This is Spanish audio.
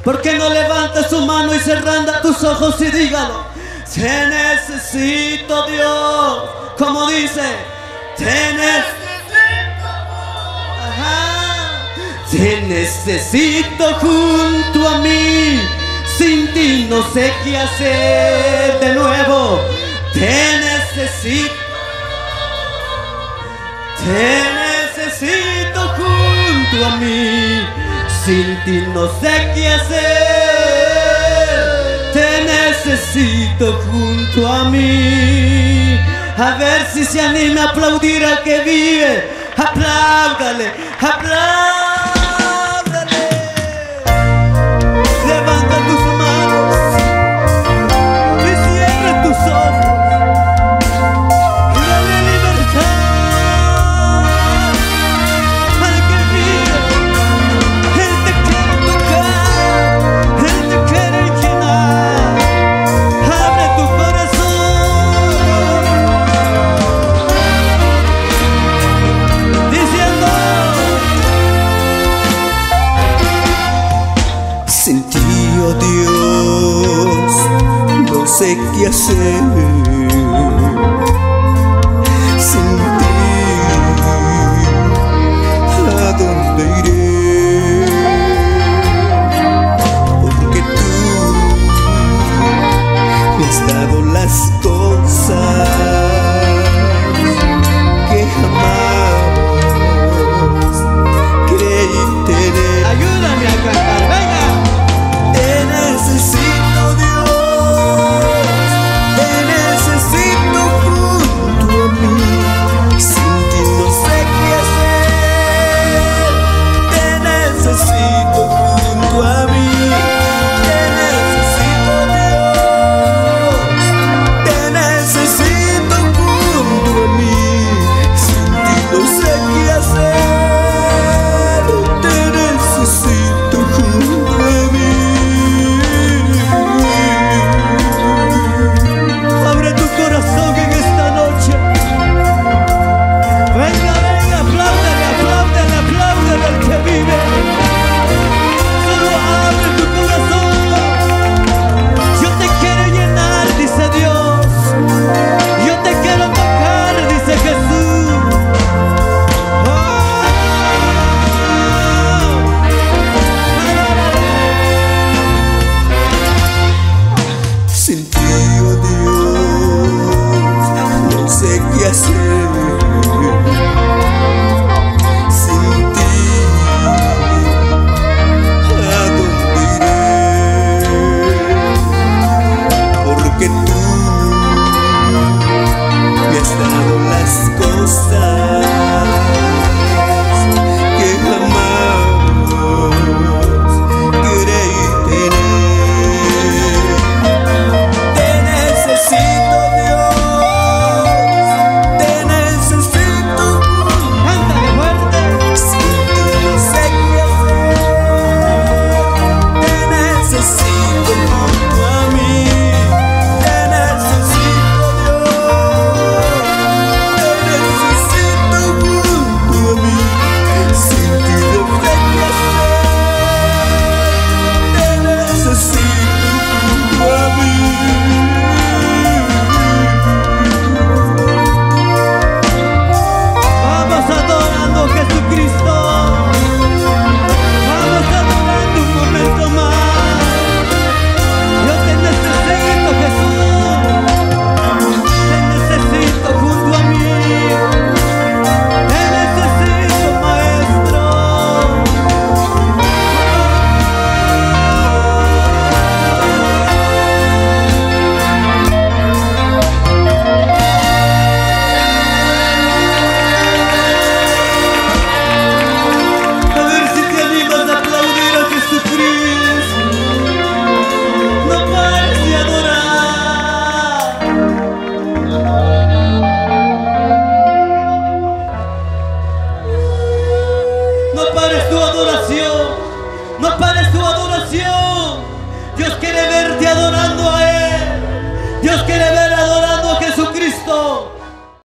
¿Por qué no levantas tu mano y cerrando tus ojos y dígalo? Te necesito, Dios. Como dice, te necesito. Ajá. Te necesito junto a mí. Sin ti no sé qué hacer de nuevo. Te necesito. Te necesito junto a mí. Sin ti no sé qué hacer. Te necesito junto a mí. A ver si se anima a aplaudir al que vive. Apláudale, apláudale. Levanta tus manos y cierra tus ojos. Dale libertad al que vive. Él te quiere tocar, Él te quiere llenar. Abre tu corazón, diciendo: sin ti, oh Dios, no sé qué hacer.